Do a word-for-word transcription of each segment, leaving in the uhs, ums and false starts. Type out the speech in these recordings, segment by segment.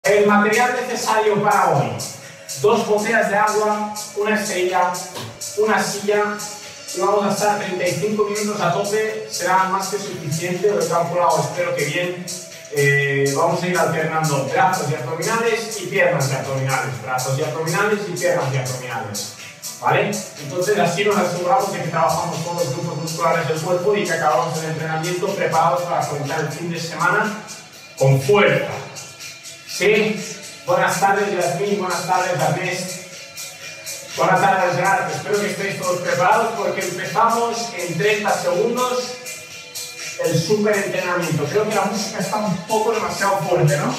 El material necesario para hoy: dos botellas de agua, una estrella, una silla. Y vamos a estar treinta y cinco minutos a tope, será más que suficiente, lo he calculado, espero que bien. Eh, vamos a ir alternando brazos y abdominales y piernas y abdominales, brazos y abdominales y piernas y abdominales, ¿vale? Entonces así nos aseguramos de que trabajamos todos los grupos musculares del cuerpo y que acabamos el entrenamiento preparados para afrontar el fin de semana con fuerza. ¿Sí? Buenas tardes, Yasmín, buenas tardes, Ernest. Buenas tardes, Gerard. Espero que estéis todos preparados porque empezamos en treinta segundos el super entrenamiento. Creo que la música está un poco demasiado fuerte, ¿no?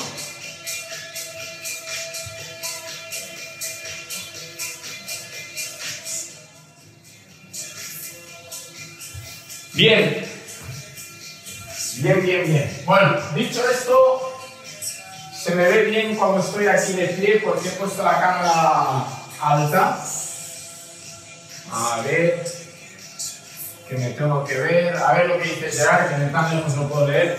Bien. Bien, bien, bien. Bueno, dicho esto, se me ve bien cuando estoy aquí de pie porque he puesto la cámara alta. A ver, que me tengo que ver. A ver lo que dice Gerard, que de tan lejos no puedo leer.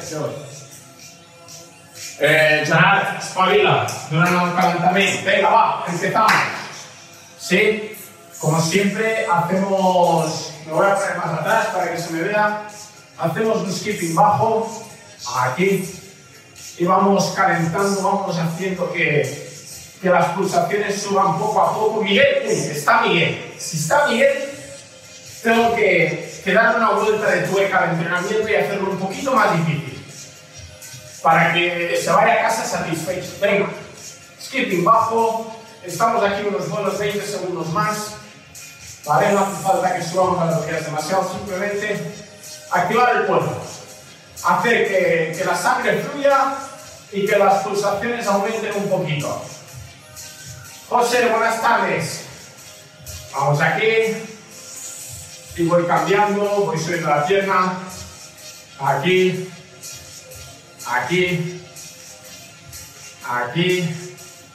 Eh, Gerard, espabila, durante un calentamiento. Venga, va, empezamos. Sí, como siempre, hacemos. Me voy a poner más atrás para que se me vea. Hacemos un skipping bajo, aquí, y vamos calentando, vamos haciendo que. que las pulsaciones suban poco a poco. Miguel, está Miguel. Si está Miguel, tengo que, que darle una vuelta de tuerca al entrenamiento y hacerlo un poquito más difícil para que se vaya a casa satisfecho. Venga, skipping bajo. Estamos aquí unos buenos veinte segundos más. Vale, no hace falta que subamos las rodillas demasiado, simplemente activar el cuerpo, hacer que, que la sangre fluya y que las pulsaciones aumenten un poquito. José, buenas tardes. Vamos aquí. Y voy cambiando, voy subiendo la pierna. Aquí. Aquí. Aquí.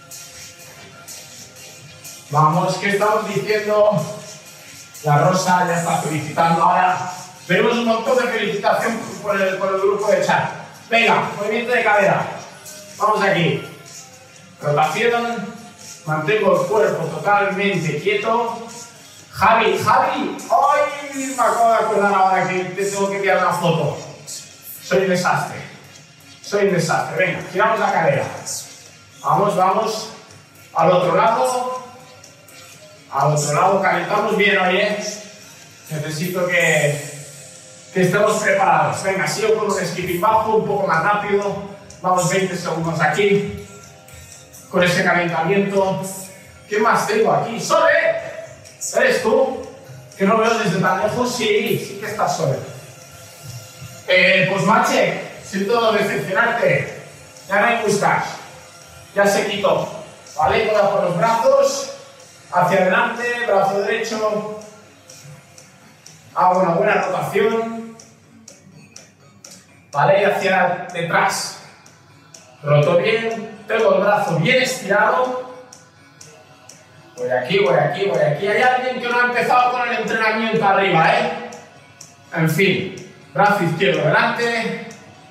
Vamos, ¿qué estamos diciendo? La Rosa ya está felicitando ahora. Veremos un montón de felicitación por el, por el grupo de chat. Venga, movimiento de cadera. Vamos aquí. Rotación. Mantengo el cuerpo totalmente quieto. Javi, Javi, ¡ay! Me acabo de acordar ahora que te tengo que enviar una foto. Soy un desastre. Soy un desastre. Venga, giramos la cadera. Vamos, vamos. Al otro lado. Al otro lado. Calentamos bien hoy, ¿eh? Necesito que, que estemos preparados. Venga, sigo con un skipping bajo, un poco más rápido. Vamos veinte segundos aquí. Con ese calentamiento. ¿Qué más tengo aquí? ¡Sole! ¿Eres tú? Que no veo desde tan lejos. Sí, sí que estás Sole. Eh, pues Mache, siento decepcionarte. Ya no hay mustache. Ya se quitó. ¿Vale? Voy a por los brazos. Hacia adelante, brazo derecho. Hago una buena rotación. ¿Vale? Y hacia detrás. Roto bien. Tengo el brazo bien estirado. Voy aquí, voy aquí, voy aquí. Hay alguien que no ha empezado con el entrenamiento arriba, ¿eh? En fin. Brazo izquierdo delante.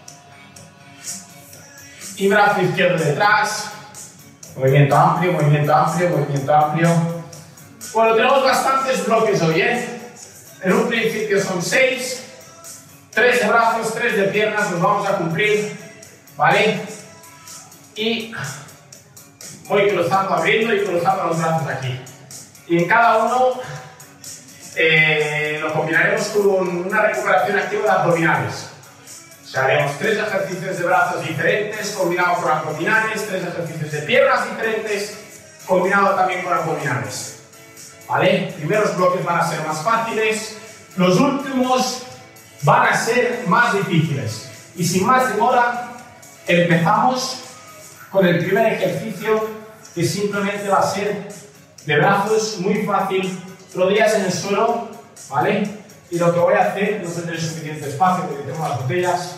Y brazo izquierdo detrás. Movimiento amplio, movimiento amplio, movimiento amplio. Bueno, tenemos bastantes bloques hoy, ¿eh? En un principio son seis. Tres de brazos, tres de piernas, los vamos a cumplir. ¿Vale? Y voy cruzando, abriendo y cruzando los brazos aquí. Y en cada uno eh, lo combinaremos con una recuperación activa de abdominales. O sea, haremos tres ejercicios de brazos diferentes combinados con abdominales, tres ejercicios de piernas diferentes combinados también con abdominales. ¿Vale? Primeros bloques van a ser más fáciles, los últimos van a ser más difíciles. Y sin más demora, empezamos con el primer ejercicio, que simplemente va a ser de brazos, muy fácil, rodillas en el suelo, ¿vale? Y lo que voy a hacer, no tendré suficiente espacio porque tengo las botellas.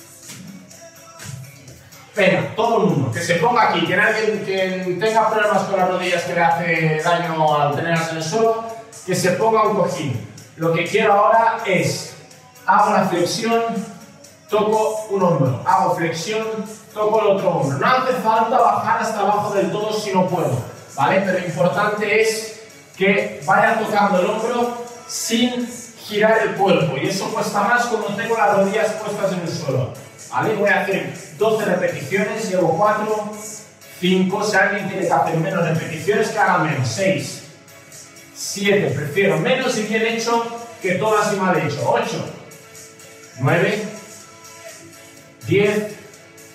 Venga, todo el mundo, que se ponga aquí, que alguien que tenga problemas con las rodillas que le hace daño al tenerlas en el suelo, que se ponga un cojín. Lo que quiero ahora es, hago una flexión toco un hombro, hago flexión, toco el otro hombro. No hace falta bajar hasta abajo del todo si no puedo, ¿vale? Pero lo importante es que vaya tocando el hombro sin girar el cuerpo, y eso cuesta más cuando tengo las rodillas puestas en el suelo, ¿vale? Voy a hacer doce repeticiones, llevo cuatro, cinco, si alguien tiene que hacer menos repeticiones, que haga menos, seis, siete, prefiero menos y bien hecho que todas y mal hecho, ocho, nueve, diez,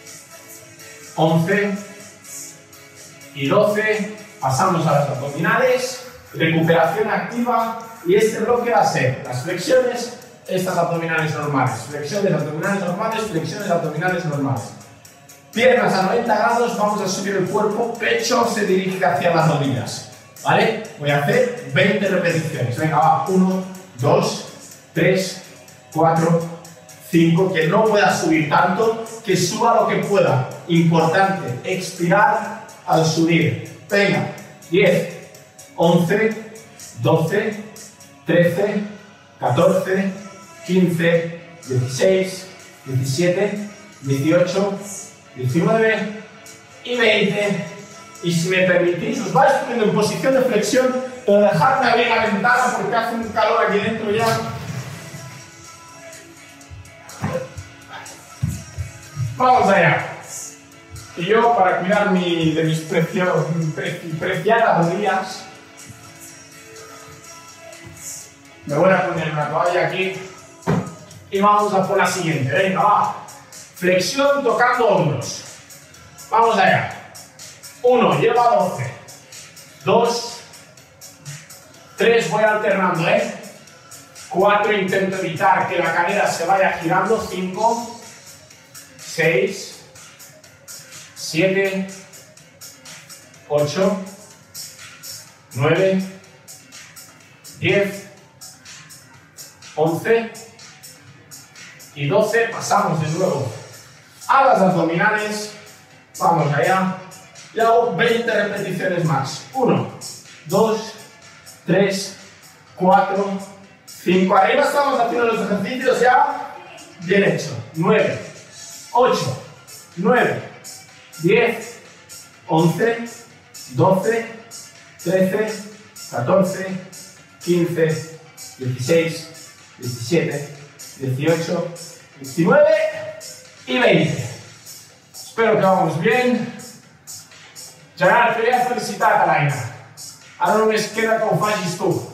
once y doce, pasamos a las abdominales, recuperación activa, y este bloque va a ser las flexiones, estas abdominales normales, flexiones abdominales normales, flexiones abdominales normales. Piernas a noventa grados, vamos a subir el cuerpo, pecho se dirige hacia las rodillas, ¿vale? Voy a hacer veinte repeticiones, venga, va, uno, dos, tres, cuatro, cinco, que no pueda subir tanto, que suba lo que pueda, importante, expirar al subir, venga, diez, once, doce, trece, catorce, quince, dieciséis, diecisiete, dieciocho, diecinueve y veinte. Y si me permitís, os vais poniendo en posición de flexión, pero dejadme abrir la ventana porque hace un calor aquí dentro ya. Vamos allá. Y yo, para cuidar mi, de mis precio, pre, preciadas rodillas, me voy a poner una toalla aquí y vamos a por la siguiente. Venga, va. Flexión tocando hombros. Vamos allá. uno, llevo a doce. dos, tres, voy alternando, ¿eh? cuatro, intento evitar que la cadera se vaya girando. cinco, seis, siete, ocho, nueve, diez, once y doce. Pasamos de nuevo a las abdominales. Vamos allá. Y hago veinte repeticiones más. uno, dos, tres, cuatro, cinco. Arriba estamos haciendo los ejercicios ya bien hecho. nueve, ocho, nueve, diez, once, doce, trece, catorce, quince, dieciséis, diecisiete, dieciocho, diecinueve y veinte. Espero que vamos bien. Gerard, te voy a felicitar, Alaina. Ahora només queda que ho facis tu.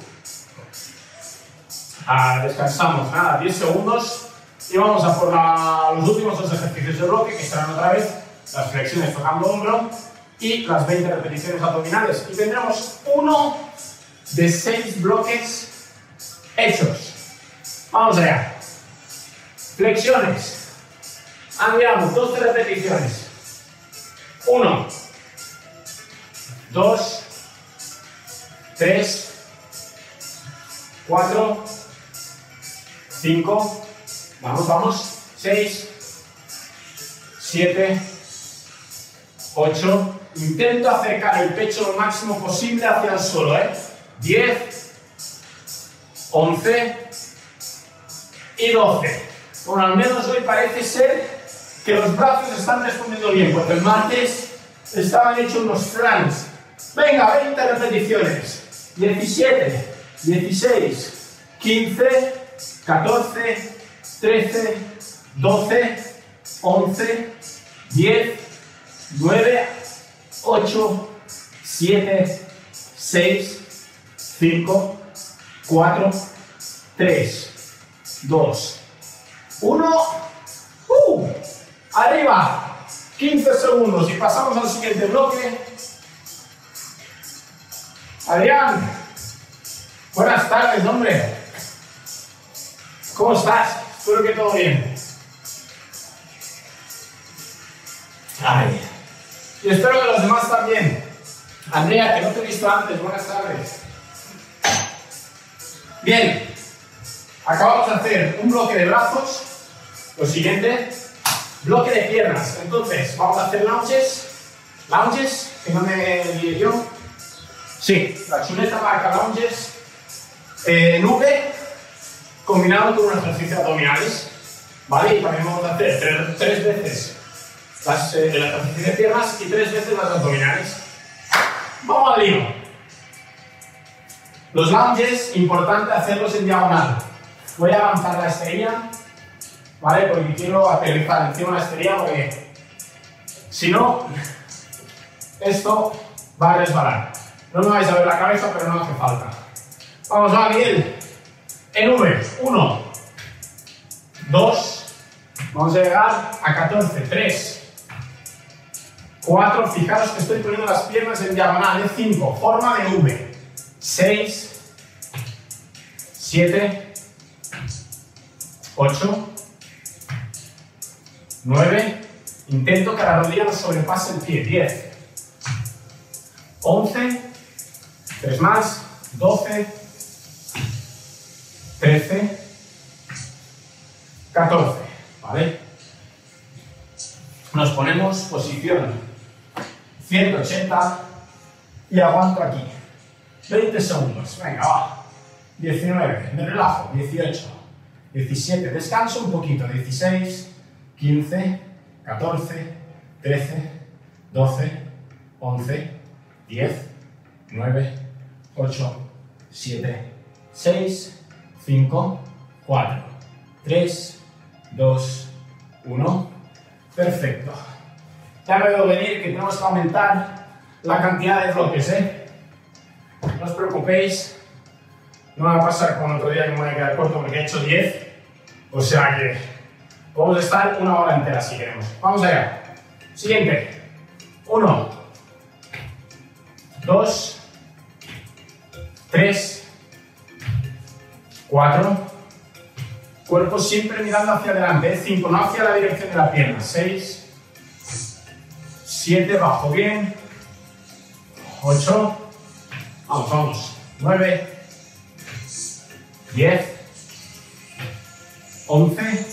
Ah, descansamos, nada, diez segundos. Y vamos a por la, los últimos dos ejercicios de bloque, que serán otra vez las flexiones tocando hombro y las veinte repeticiones abdominales. Y tendremos uno de seis bloques hechos. Vamos allá. Flexiones. Andamos, doce repeticiones. uno, dos, tres, cuatro, cinco, vamos, vamos, seis, siete, ocho. Intento acercar el pecho lo máximo posible hacia el suelo, ¿eh? diez, once y doce. Bueno, al menos hoy parece ser que los brazos están respondiendo bien, porque el martes estaban hechos unos flanks. Venga, veinte repeticiones. diecisiete, dieciséis, quince, catorce, trece, doce, once, diez, nueve, ocho, siete, seis, cinco, cuatro, tres, dos, uno. ¡Uh! Arriba. quince segundos y pasamos al siguiente bloque. Adrián, buenas tardes, hombre. ¿Cómo estás? Espero que todo bien. Ay. Y espero que los demás también. Andrea, que no te he visto antes, buenas tardes. Bien, acabamos de hacer un bloque de brazos. Lo siguiente, bloque de piernas. Entonces, vamos a hacer lunges. Lunges, que no me líe yo. Sí, la chuleta marca lunges. Eh, nube, combinado con un ejercicio de abdominales. ¿Vale? Y también vamos a hacer tres, tres veces las, eh, el ejercicio de piernas y tres veces las abdominales. Vamos al lío. Los lunges, importante hacerlos en diagonal. Voy a avanzar la esterilla, ¿vale? Porque quiero aterrizar encima de la esterilla porque si no, esto va a resbalar. No me vais a ver la cabeza, pero no hace falta. Vamos, va, Miguel. En V, uno, dos, vamos a llegar a catorce, tres, cuatro, fijaros que estoy poniendo las piernas en diagonal, de cinco, forma de V, seis, siete, ocho, nueve, intento que la rodilla no sobrepase el pie, diez, once, tres más, doce, trece, catorce, ¿vale? Nos ponemos posición ciento ochenta y aguanto aquí. veinte segundos, venga, va. diecinueve, me relajo, dieciocho, diecisiete, descanso un poquito, dieciséis, quince, catorce, trece, doce, once, diez, nueve, ocho, siete, seis, cinco, cuatro, tres, dos, uno. Perfecto. Ya me veo venir que tenemos que aumentar la cantidad de bloques, ¿eh? No os preocupéis, no va a pasar como el otro día que me voy a quedar corto porque he hecho diez, o sea que podemos estar una hora entera si queremos. Vamos allá. Siguiente. uno, dos, tres, cuatro, cuerpo siempre mirando hacia adelante, cinco, no hacia la dirección de la pierna, seis, siete, bajo bien, ocho, vamos, vamos, nueve, diez, once,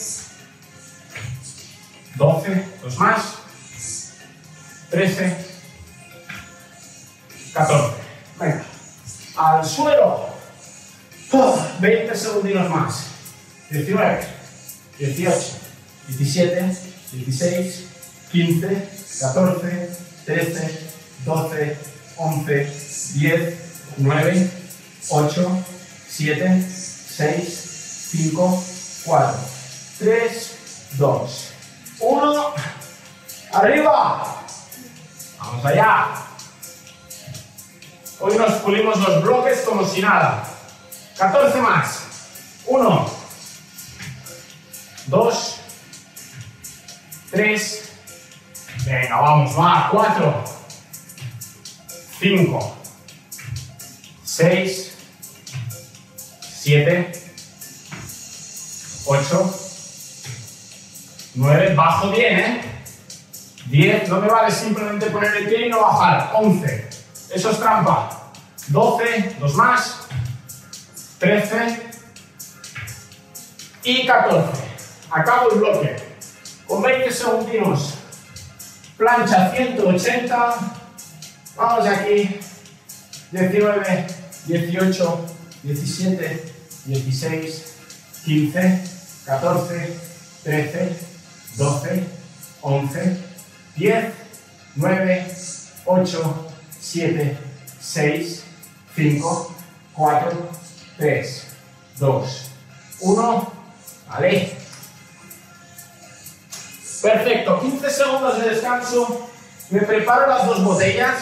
doce, dos más, trece, catorce, venga, al suelo, veinte segundinos más, diecinueve, dieciocho, diecisiete, dieciséis, quince, catorce, trece, doce, once, diez, nueve, ocho, siete, seis, cinco, cuatro, tres, dos, uno, arriba, vamos allá. Hoy nos pulimos los bloques como si nada. catorce más. uno, dos, tres, venga, vamos, va, cuatro, cinco, seis, siete, ocho, nueve, bajo bien, ¿eh? diez, no me vale simplemente poner el pie y no bajar, once, eso es trampa, doce, dos más, trece y catorce. Acabo el bloque con veinte segundinos. Plancha ciento ochenta. Vamos aquí. diecinueve, dieciocho, diecisiete, dieciséis, quince, catorce, trece, doce, once, diez, nueve, ocho, siete, seis, cinco, cuatro, tres, dos, uno. Vale. Perfecto. quince segundos de descanso. Me preparo las dos botellas.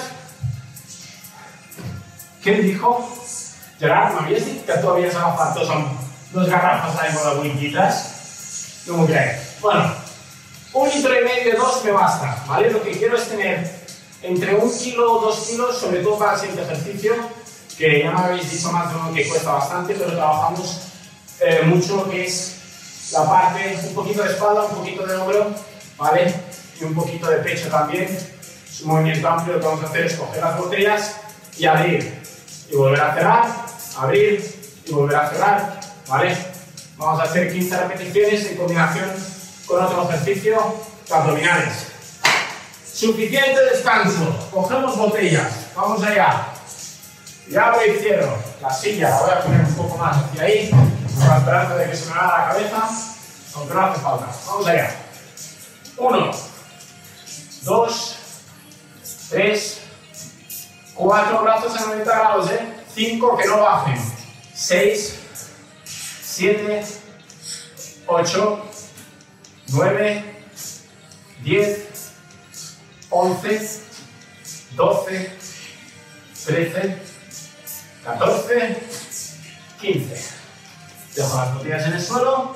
¿Quién dijo? Gerard, ¿me habías dicho que tú habías agafado dos, dos garrafas ahí con las whinquitas? ¿Cómo crees? Bueno, un litro y medio, dos me basta, ¿vale? Lo que quiero es tener entre un kilo o dos kilos, sobre todo para el siguiente ejercicio, que ya me habéis dicho más de uno que cuesta bastante, pero trabajamos eh, mucho lo que es la parte, un poquito de espalda, un poquito de hombro, ¿vale? Y un poquito de pecho también. Es un movimiento amplio. Lo que vamos a hacer es coger las botellas y abrir, y volver a cerrar, abrir y volver a cerrar, ¿vale? Vamos a hacer quince repeticiones en combinación con otro ejercicio, abdominales. Suficiente descanso, cogemos botellas, vamos allá. Y abro y cierro. La silla la voy a poner un poco más hacia ahí, con la esperanza de que se me haga la cabeza. aunque no hace falta. Vamos allá. Uno, dos, tres, cuatro, brazos a noventa grados, ¿eh? Cinco, que no bajen. Seis, siete, ocho, nueve, diez, once, doce, trece, catorce, quince. Dejo las rodillas en el suelo.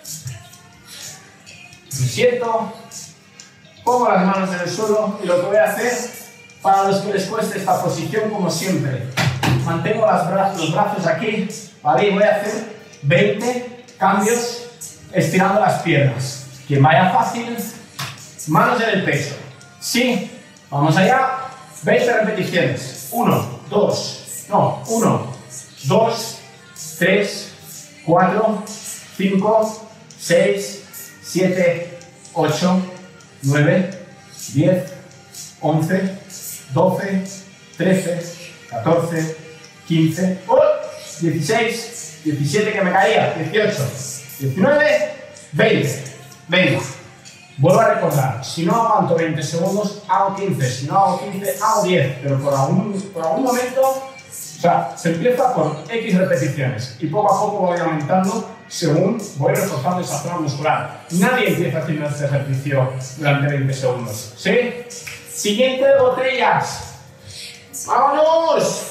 Me siento. Pongo las manos en el suelo y lo que voy a hacer, para los que les cueste esta posición, como siempre, mantengo las bra los brazos aquí, ¿vale? Y voy a hacer veinte cambios estirando las piernas. Quien vaya fácil, manos en el pecho. Sí, vamos allá. veinte repeticiones. uno, dos, no, uno, dos, tres, cuatro, cinco, seis, siete, ocho, nueve, diez, once, doce, trece, catorce, quince, dieciséis, diecisiete que me caía, dieciocho, diecinueve, veinte. Venga, vuelvo a recordar, si no aguanto veinte segundos, hago quince, si no hago quince, hago diez, pero por algún, por algún momento, o sea, se empieza por X repeticiones y poco a poco voy aumentando según voy reforzando esa zona muscular. Nadie empieza haciendo este ejercicio durante veinte segundos, ¿sí? Siguiente de botellas. ¡Vámonos!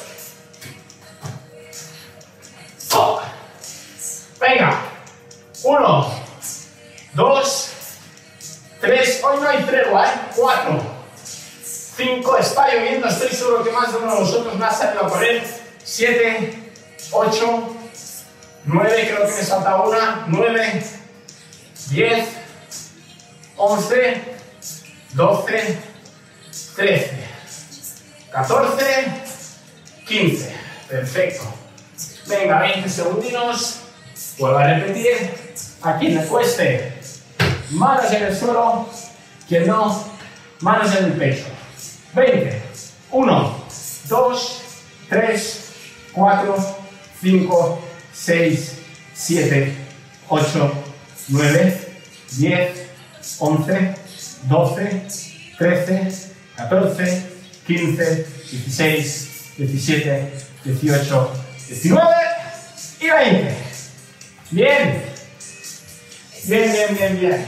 Oh. Venga. Uno, dos, tres. Hoy no hay tregua, ¿eh? Cuatro, cinco. Está lloviendo. Estoy seguro que más de uno de vosotros me ha salido a correr. Siete, ocho, nueve. Creo que me salta una. Nueve, diez, once, doce, trece, catorce, quince. Perfecto. Venga, veinte segundinos. Vuelvo a repetir. A quien le cueste, manos en el suelo. Quien no, manos en el pecho. veinte. uno, dos, tres, cuatro, cinco, seis, siete, ocho, nueve, diez, once, doce, trece, catorce, quince, dieciséis, diecisiete, dieciocho, diecinueve y veinte. Bien. Bien, bien, bien, bien.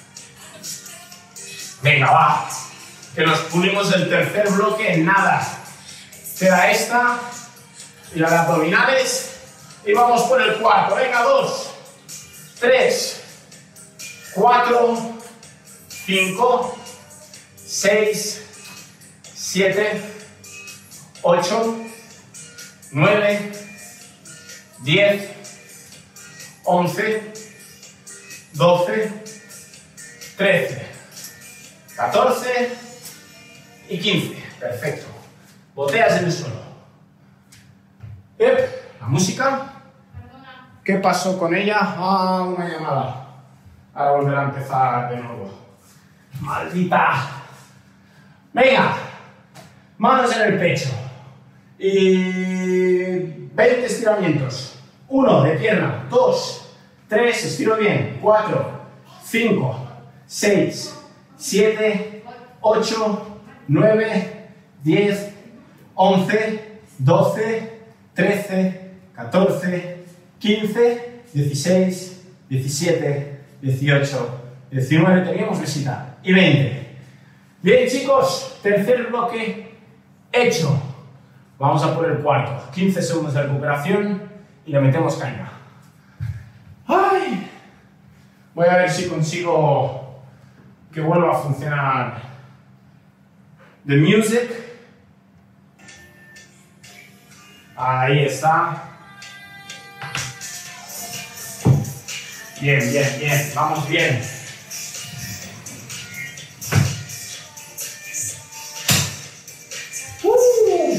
Venga, va. Que nos pulimos el tercer bloque en nada. Queda esta y la de abdominales. Y vamos por el cuarto. Venga, dos, tres, cuatro, cinco, seis, siete, ocho, nueve, diez, once, doce, trece, catorce y quince. Perfecto. Botellas en el suelo. Yep. La música. ¿Qué pasó con ella? Ah, una llamada. Ahora volverá a empezar de nuevo. Maldita. Venga. Manos en el pecho. Y veinte estiramientos. uno de pierna. dos, tres, estiro bien. cuatro, cinco, seis, siete, ocho, nueve, diez, once, doce, trece, catorce, quince, dieciséis, diecisiete, dieciocho, diecinueve, teníamos visita, y veinte. Bien, chicos, tercer bloque hecho. Vamos a por el cuarto. quince segundos de recuperación y le metemos caña. ¡Ay! Voy a ver si consigo que vuelva a funcionar The Music. Ahí está. Bien, bien, bien. Vamos bien. Uh.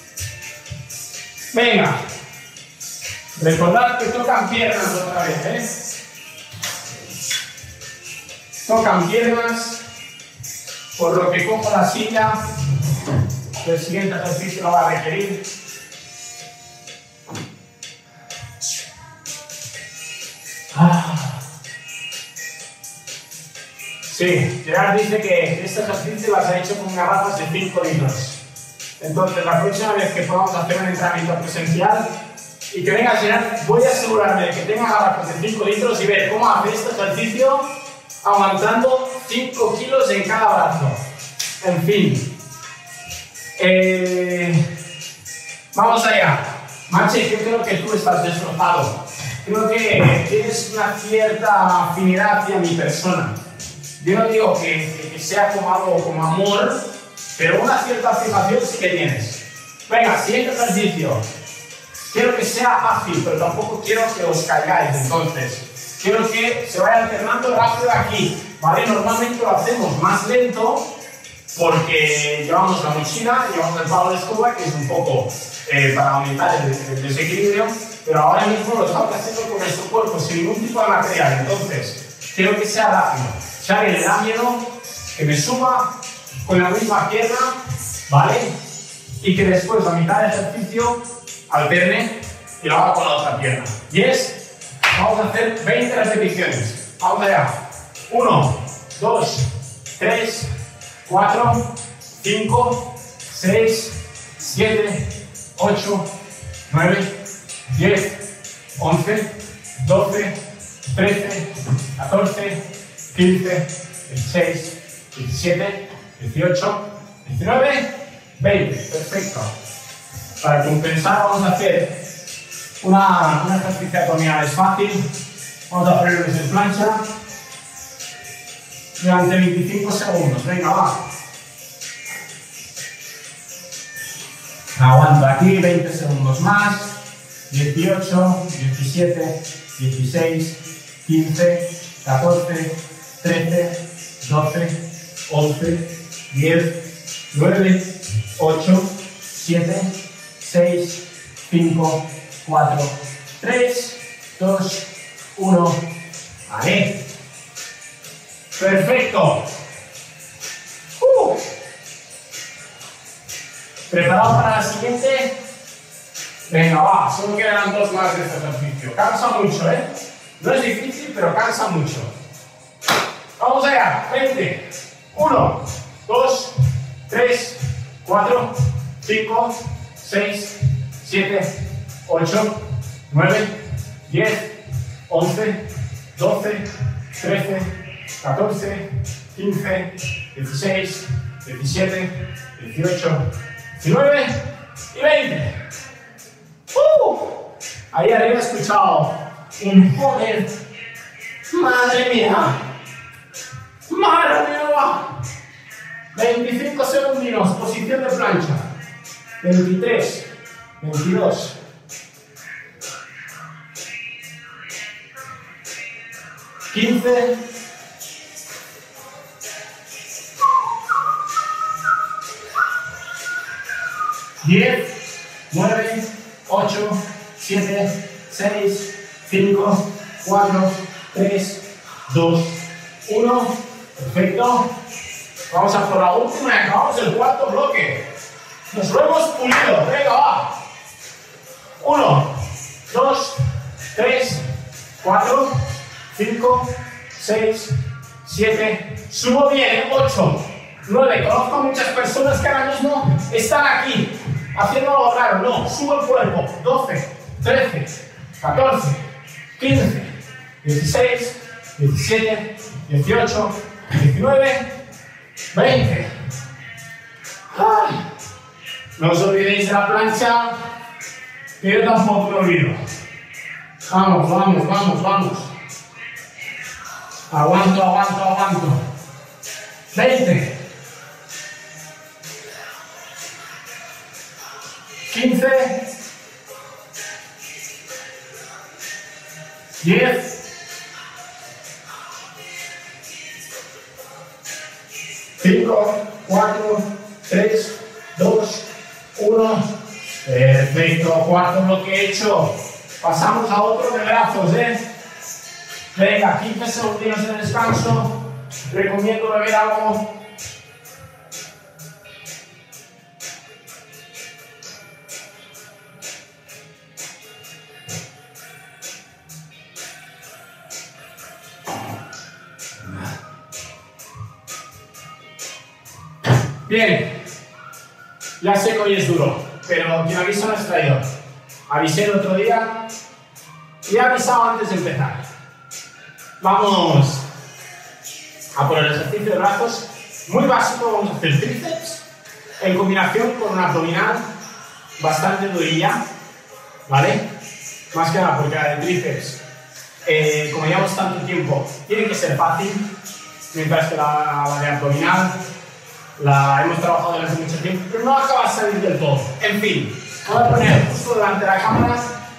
Venga. Recordad que tocan piernas otra vez, ¿eh? Tocan piernas, por lo que cojo la silla. El siguiente ejercicio lo va a requerir. Ah. Sí, Gerard dice que este ejercicio las ha hecho con garrafas de cinco litros. Entonces, la próxima vez que podamos hacer un entrenamiento presencial y que venga Gerard, voy a asegurarme de que tenga garrafas de cinco litros y ver cómo hace este ejercicio aguantando cinco kilos en cada brazo. En fin. Eh, vamos allá. Mache, yo creo que tú estás destrozado. Creo que tienes una cierta afinidad hacia mi persona. Yo no digo que, que sea como algo como amor, pero una cierta fijación sí que tienes. Venga, siguiente ejercicio. Quiero que sea ágil, pero tampoco quiero que os caigáis. Entonces, quiero que se vaya alternando rápido aquí. ¿Vale? Normalmente lo hacemos más lento porque llevamos la mochila, llevamos el palo de escoba, que es un poco eh, para aumentar el, el desequilibrio, pero ahora mismo lo estamos haciendo con nuestro cuerpo sin ningún tipo de material. Entonces, quiero que sea rápido. Si a alguien le da miedo, que me suba con la misma pierna, ¿vale? Y que después, a mitad del ejercicio, alterne y lo haga con la otra pierna. ¿Yes? Vamos a hacer veinte repeticiones. Vamos allá. uno, dos, tres, cuatro, cinco, seis, siete, ocho, nueve, diez, once, doce, trece, catorce, quince, dieciséis, diecisiete, dieciocho, diecinueve, veinte. Perfecto. Para compensar vamos a hacer una, una ejercicio abdominal, es fácil. Vamos a ponerlo en plancha durante veinticinco segundos. Venga, va. Aguanto aquí veinte segundos más. dieciocho, diecisiete, dieciséis, quince, catorce, trece, doce, once, diez, nueve, ocho, siete, seis, cinco, cuatro, tres, dos, uno. Vale. Perfecto. Uh. ¿Preparado para la siguiente? Venga, va. Solo quedan dos más de este ejercicio. Cansa mucho, ¿eh? No es difícil, pero cansa mucho. Vamos allá. veinte. uno, dos, tres, cuatro, cinco, seis, siete, ocho, nueve, diez, once, doce, trece, catorce, quince, dieciséis, diecisiete, dieciocho, diecinueve y veinte. ¡Uh! Ahí arriba he escuchado un joder. ¡Madre mía! ¡Madre mía! veinticinco segundinos, posición de plancha. veintitrés, veintidós. quince. diez, nueve, ocho, siete, seis, cinco, cuatro, tres, dos, uno. Perfecto. Vamos a por la última y acabamos el cuarto bloque. Nos lo hemos pulido. Venga, va. uno, dos, tres, cuatro, cinco, seis, siete. Subo bien. ocho, nueve. Conozco a muchas personas que ahora mismo están aquí haciendo algo raro. No, subo el cuerpo. doce, trece, catorce, quince, dieciséis, diecisiete, dieciocho, diecinueve, veinte. Ay. No os olvidéis de la plancha, que yo tampoco me olvido. Vamos, vamos, vamos, vamos. Aguanto, aguanto, aguanto. veinte. quince. diez. cinco, cuatro, tres, dos, uno. Perfecto, cuarto bloque hecho. Pasamos a otro de brazos, ¿eh? Venga, quince segundos de descanso. Recomiendo beber algo. Bien. Ya sé que hoy es duro, pero quien avisa no es traidor. Avisé el otro día y he avisado antes de empezar. Vamos a por el ejercicio de brazos. Muy básico, vamos a hacer tríceps en combinación con una abdominal bastante durilla, ¿vale? Más que nada porque la de tríceps, eh, como llevamos tanto tiempo, tiene que ser fácil, mientras que la, la de abdominal la hemos trabajado durante mucho tiempo, pero no acaba de salir del todo. En fin, voy a poner justo delante de la cámara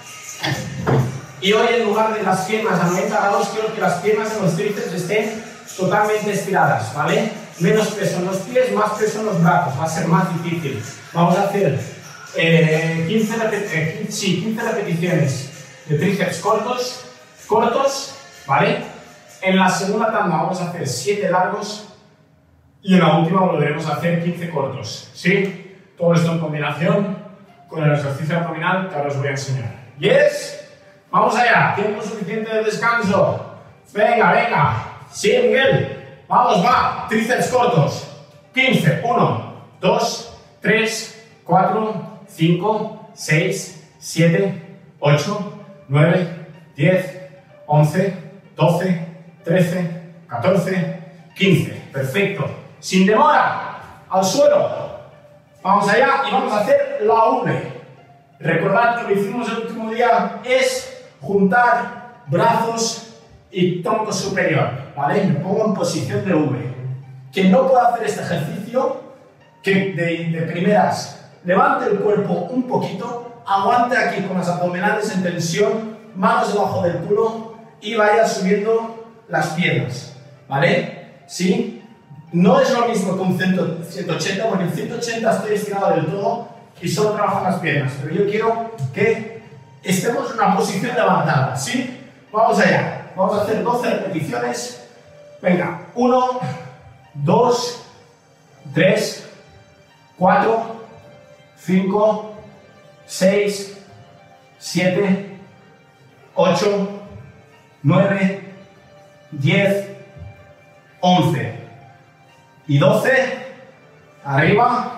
y hoy en lugar de las piernas a noventa grados, quiero que las piernas en los tríceps estén totalmente estiradas, ¿vale? Menos peso en los pies, más peso en los brazos, va a ser más difícil. Vamos a hacer eh, quince, repet eh, sí, quince repeticiones de tríceps cortos, cortos, ¿vale? En la segunda tanda vamos a hacer siete largos y en la última volveremos a hacer quince cortos, ¿sí? Todo esto en combinación con el ejercicio abdominal que ahora os voy a enseñar. ¿Yes? Vamos allá, tiempo suficiente de descanso. Venga, venga. Sí, Miguel. Vamos, va. Tríceps cortos. quince. uno, dos, tres, cuatro, cinco, seis, siete, ocho, nueve, diez, once, doce, trece, catorce, quince. Perfecto. Sin demora. Al suelo. Vamos allá y vamos a hacer la V. Recordad que lo hicimos el último día, es juntar brazos y tronco superior, ¿vale? Me pongo en posición de V. Quien no pueda hacer este ejercicio, que de, de primeras levante el cuerpo un poquito, aguante aquí con las abdominales en tensión, manos debajo del culo y vaya subiendo las piernas, ¿vale? ¿Sí? No es lo mismo que un ciento ochenta, porque en ciento ochenta estoy estirado del todo y solo trabajo las piernas, pero yo quiero que estemos en una posición levantada, ¿sí? Vamos allá, vamos a hacer doce repeticiones. Venga, uno, dos, tres, cuatro, cinco, seis, siete, ocho, nueve, diez, once y doce. Arriba.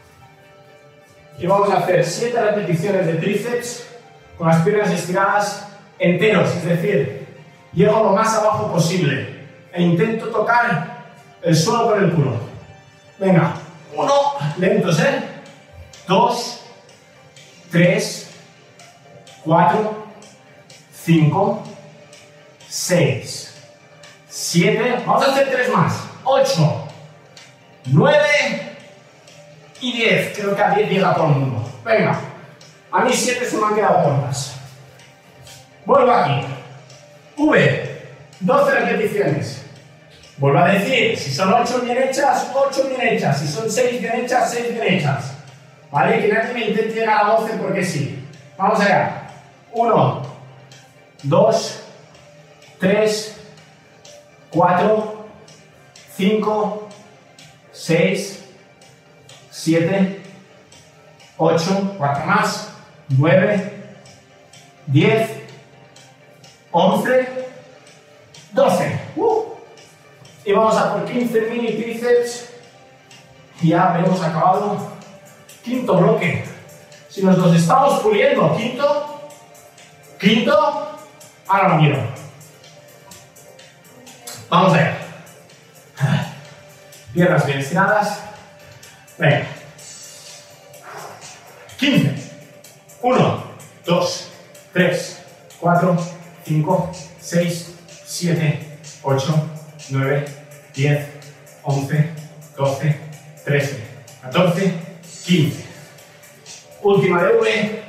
Y vamos a hacer siete repeticiones de tríceps con las piernas estiradas enteros, es decir, llego lo más abajo posible e intento tocar el suelo con el culo. Venga, uno, lentos, ¿eh? Dos, tres, cuatro, cinco, seis, siete, vamos a hacer tres más, ocho, nueve y diez, creo que a diez llega todo el mundo. Venga, a mí siete se me han quedado cortas. Vuelvo aquí. V, doce repeticiones. Vuelvo a decir, si son ocho bien hechas, ocho bien hechas. Si son seis bien hechas, seis bien hechas. ¿Vale? Que nadie me intente llegar a doce porque sí. Vamos allá. uno, dos, tres, cuatro, cinco, seis, siete, ocho, cuatro más, nueve, diez, once, doce. Uh. Y vamos a por quince mini tríceps y ya hemos acabado. Quinto bloque. Si nos los estamos puliendo, quinto, quinto, ahora lo miro. Vamos allá. Piernas bien estiradas. Venga. quince. uno, dos, tres, cuatro, cinco, seis, siete, ocho, nueve, diez, once, doce, trece, catorce, quince. Última de V.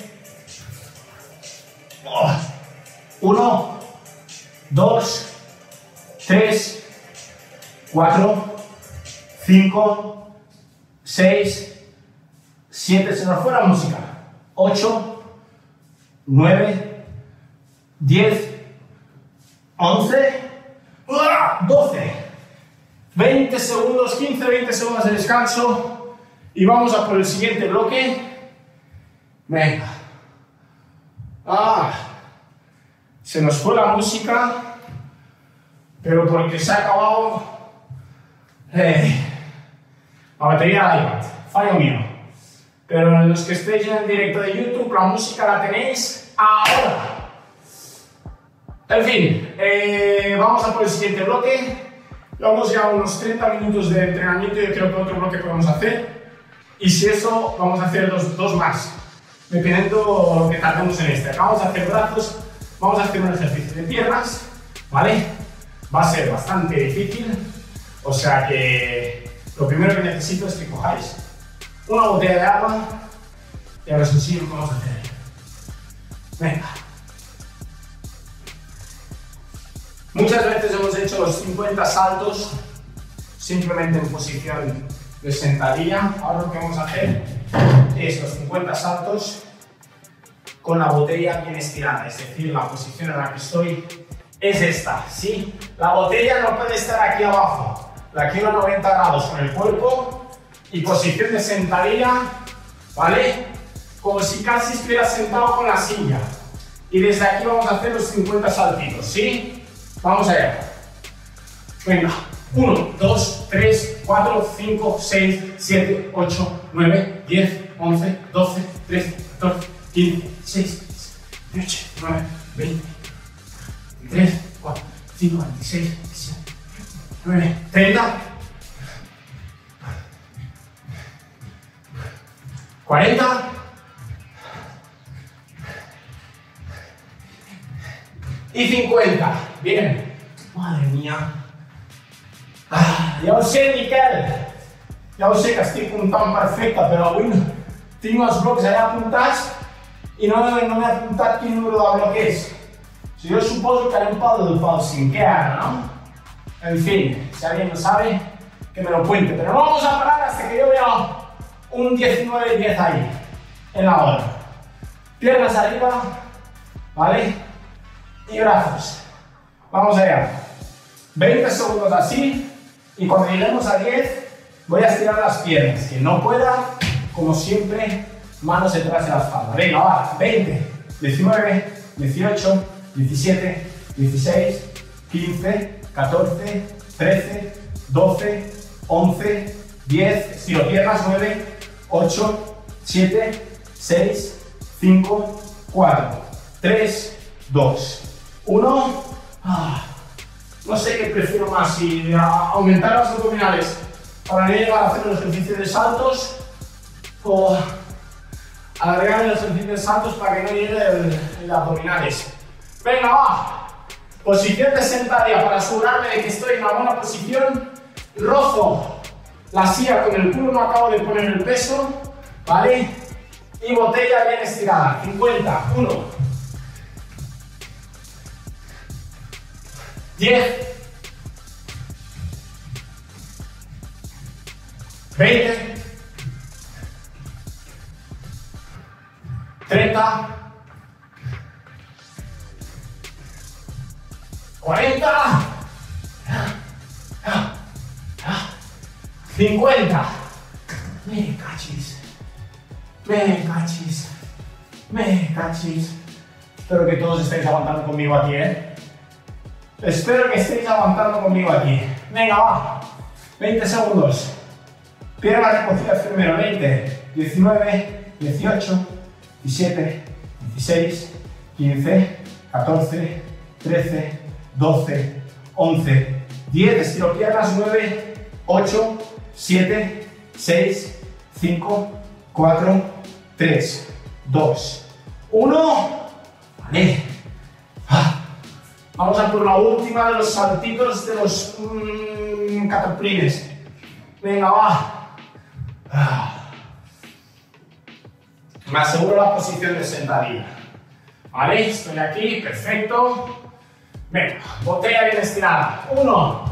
uno, dos, tres, cuatro, cinco, seis, siete, se nos fue la música, ocho, nueve, diez, once, doce, veinte segundos, quince, veinte segundos de descanso y vamos a por el siguiente bloque. Venga. Ah, se nos fue la música, pero porque se ha acabado. Eh, La batería del iPad, fallo mío. Pero los que estéis en el directo de YouTube, la música la tenéis ahora. En fin, eh, vamos a por el siguiente bloque. Llevamos ya unos treinta minutos de entrenamiento y yo creo que otro bloque podemos hacer. Y si eso, vamos a hacer dos, dos más, dependiendo lo que tardemos en este. Acá vamos a hacer brazos, vamos a hacer un ejercicio de piernas, ¿vale? Va a ser bastante difícil, o sea que lo primero que necesito es que cojáis una botella de agua y ahora os enseño cómo vamos a hacer. Venga. Muchas veces hemos hecho los cincuenta saltos simplemente en posición de sentadilla. Ahora lo que vamos a hacer es los cincuenta saltos con la botella bien estirada, es decir, la posición en la que estoy es esta, ¿sí? La botella no puede estar aquí abajo, la quiero a noventa grados con el cuerpo y posición de sentadilla, ¿vale? Como si casi estuviera sentado con la silla. Y desde aquí vamos a hacer los cincuenta saltitos, ¿sí? Vamos allá. Venga. uno, dos, tres, cuatro, cinco, seis, siete, ocho, nueve, diez, once, doce, trece, catorce, quince, dieciséis, dieciocho, diecinueve, veinte, veintitrés, cuatro, cinco, veintiséis, veintisiete, veintinueve, treinta, cuarenta, y cincuenta. Bien. Madre mía. Ah, ja ho sé, Miquel. Ja ho sé que estic comptant perfecte, però avui no, tinc els blocs allà apuntats i no, no m'he apuntat quin número de bloc és. O sigui, jo suposo que anem pel, pel cinquè ara, ¿no? En fin, si alguien lo sabe, que me lo cuente. Pero no vamos a parar hasta que yo vea un diecinueve diez ahí, en la hora. Piernas arriba, ¿vale? Y brazos. Vamos allá. veinte segundos así. Y cuando lleguemos a diez, voy a estirar las piernas. Quien no pueda, como siempre, manos detrás de la espalda. Venga, va. veinte, diecinueve, dieciocho, diecisiete, dieciséis, quince, catorce, trece, doce, once, diez. Estiro piernas. nueve, ocho, siete, seis, cinco, cuatro, tres, dos, uno. Ah. No sé qué prefiero más, si aumentar los abdominales para no llegar a hacer los ejercicios de saltos o alargar los ejercicios de saltos para que no llegue el, el abdominales. Venga, va. Posición de sentadilla para asegurarme de que estoy en una buena posición. Rozo la silla con el culo, no acabo de poner el peso, ¿vale? Y botella bien estirada. cincuenta, uno. diez, veinte, treinta, cuarenta, cincuenta. Me cachis, me cachis, me cachis. Espero que todos estéis aguantando conmigo aquí, ¿eh? Espero que estéis aguantando conmigo aquí. Venga, va. veinte segundos. Piernas recogidas primero. veinte, diecinueve, dieciocho, diecisiete, dieciséis, quince, catorce, trece, doce, once, diez. Estiro piernas. nueve, ocho, siete, seis, cinco, cuatro, tres, dos, uno. Vale. Ah. Vamos a por la última de los saltitos de los mmm, cataplines. Venga, va. Ah. Me aseguro la posición de sentadilla. Vale, estoy aquí, perfecto. Venga, botella bien estirada. Uno.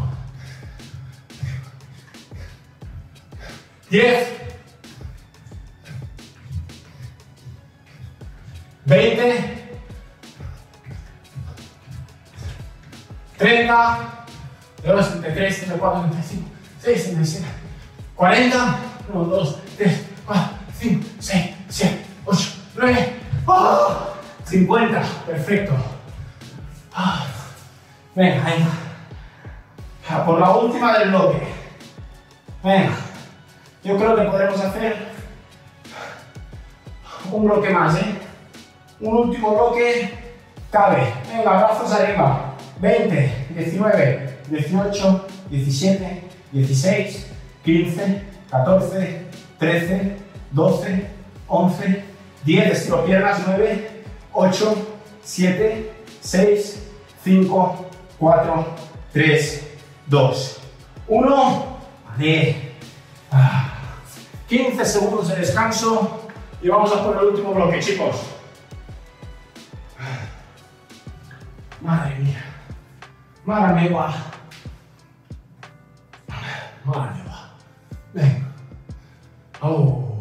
Diez. Veinte. treinta, dos, treinta y tres, treinta y cuatro, treinta y cinco, seis, treinta y siete, cuarenta, uno, dos, tres, cuatro, cinco, seis, siete, ocho, nueve, oh, cincuenta, perfecto. Ah, venga, venga. Por la última del bloque. Venga, Yo creo que podremos hacer un bloque más, ¿eh? Un último bloque cabe. Venga, brazos arriba. veinte, diecinueve, dieciocho, diecisiete, dieciséis, quince, catorce, trece, doce, once, diez, estiro piernas, nueve, ocho, siete, seis, cinco, cuatro, tres, dos, uno. Vale. quince segundos de descanso y vamos a por el último bloque, chicos. Madre mía. Madre mía. Madre mía. Venga. Oh.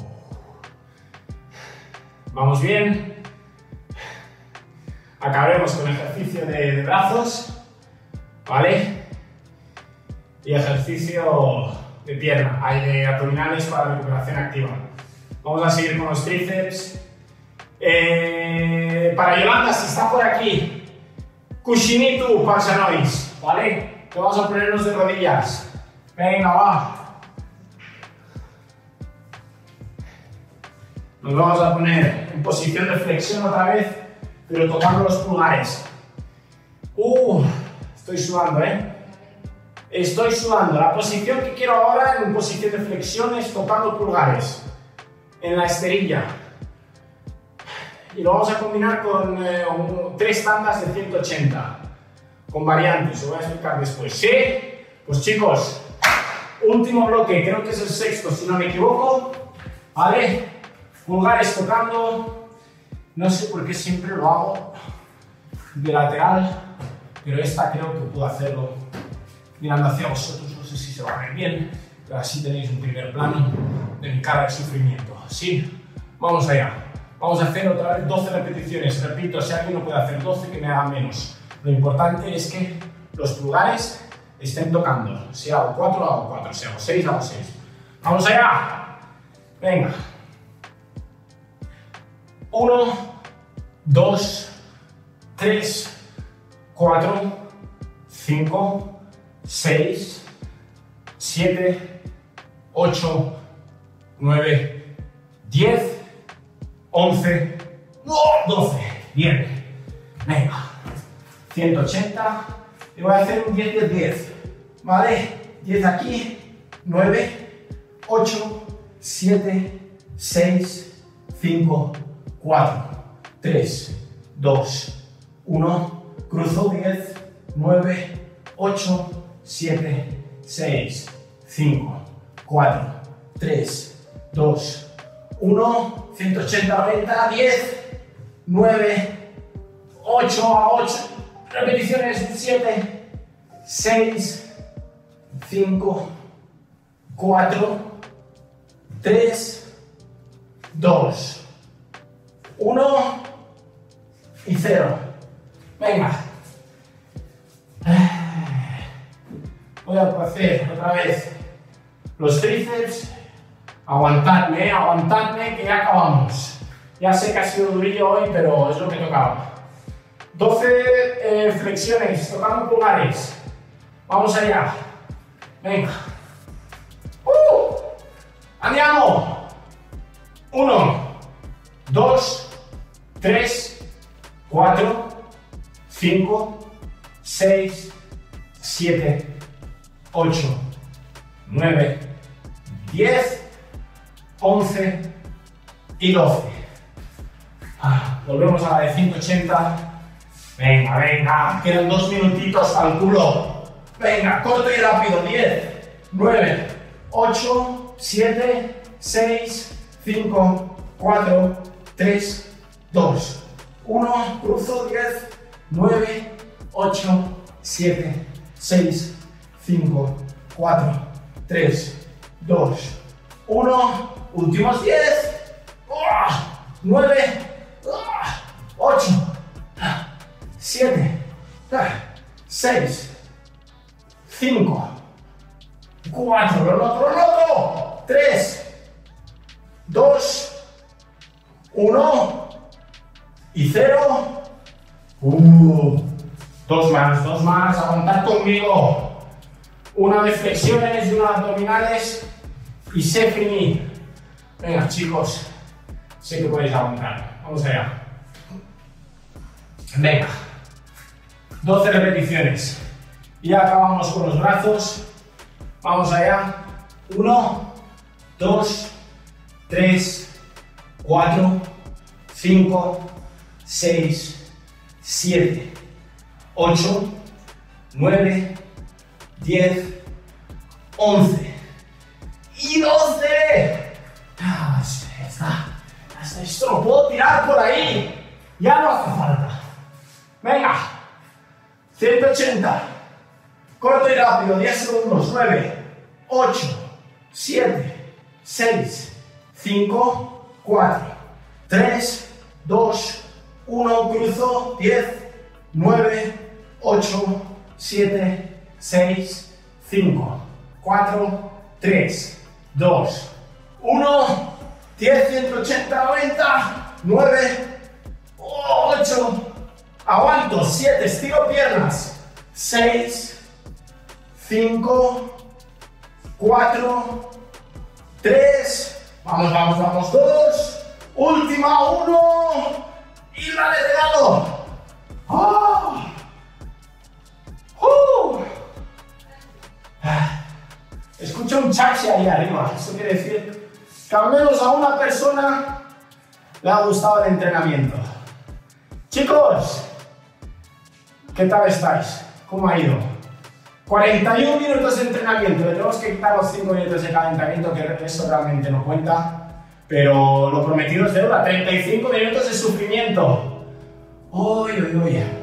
Vamos bien. Acabaremos con ejercicio de, de brazos, ¿vale? Y ejercicio de pierna, hay de abdominales para recuperación activa. Vamos a seguir con los tríceps. Eh, para Yolanda, si está por aquí, Kushinitu Parsanois, ¿vale? Que vamos a ponernos de rodillas. Venga, va. Nos vamos a poner en posición de flexión otra vez, pero tocando los pulgares. Uh, estoy sudando, ¿eh? Estoy sudando. La posición que quiero ahora en posición de flexión es tocando pulgares en la esterilla. Y lo vamos a combinar con eh, un, tres tandas de ciento ochenta, con variantes, os voy a explicar después. ¿Sí? Pues chicos, último bloque, creo que es el sexto, si no me equivoco. ¿Vale? Pulgares tocando. No sé por qué siempre lo hago de lateral, pero esta creo que puedo hacerlo mirando hacia vosotros. No sé si se va a ver bien, pero así tenéis un primer plano de mi cara de sufrimiento. ¿Sí? Vamos allá. Vamos a hacer otra vez doce repeticiones. Repito, si alguien no puede hacer doce, que me haga menos. Lo importante es que los pulgares estén tocando. Si hago cuatro, hago cuatro. Si hago seis, hago seis. ¡Vamos allá! Venga. uno, dos, tres, cuatro, cinco, seis, siete, ocho, nueve, diez, once, doce. Bien. Venga. ciento ochenta. Y voy a hacer un diez, diez, diez. ¿Vale? diez aquí. nueve, ocho, siete, seis, cinco, cuatro, tres, dos, uno. Cruzo diez, nueve, ocho, siete, seis, cinco, cuatro, tres, dos, uno. ciento ochenta, noventa, diez, nueve, ocho a ocho. Repeticiones, siete, seis, cinco, cuatro, tres, dos, uno y cero. Venga. Voy a hacer otra vez los tríceps. Aguantadme, eh, aguantadme que ya acabamos. Ya sé que ha sido durillo hoy, pero es lo que tocaba. doce eh, flexiones, tocando pulgares. Vamos allá. Venga. ¡Uh! ¡Andiamo! uno, dos, tres, cuatro, cinco, seis, siete, ocho, nueve, diez, once y doce. Ah, volvemos a la de ciento ochenta. Venga, venga, quedan dos minutitos al culo. Venga, corto y rápido. diez, nueve, ocho, siete, seis, cinco, cuatro, tres, dos, uno. Cruzo. diez, nueve, ocho, siete, seis, cinco, cuatro, tres, dos, uno. Últimos diez, nueve, ocho, siete, seis, cinco, cuatro, lo noto, lo noto, tres, dos, uno y cero. Uh, dos más, dos más, aguantad conmigo. Una de flexiones y una de abdominales Y c'est fini. Venga, chicos, sé que podéis aguantar. Vamos allá. Venga, doce repeticiones. Y acabamos con los brazos. Vamos allá. uno, dos, tres, cuatro, cinco, seis, siete, ocho, nueve, diez, once y doce. Ah, está, hasta esto lo puedo tirar por ahí. Ya no hace falta. Venga, ciento ochenta. Corto y rápido, diez segundos. nueve, ocho, siete, seis, cinco, cuatro, tres, dos, uno. Cruzo. diez, nueve, ocho, siete, seis, cinco, cuatro, tres, dos, uno. diez, ciento ochenta, noventa, nueve, ocho. Aguanto. siete, estiro piernas. seis, cinco, cuatro, tres, vamos, vamos, vamos, dos, última, uno, y la de regalo. ¡Oh! ¡Uh! Escucho un chachi ahí arriba. Eso quiere decir que al menos a una persona le ha gustado el entrenamiento. Chicos, ¿qué tal estáis? ¿Cómo ha ido? cuarenta y uno minutos de entrenamiento. Le tenemos que quitar los cinco minutos de calentamiento, que eso realmente no cuenta. Pero lo prometido es deuda. treinta y cinco minutos de sufrimiento. Uy, uy, uy.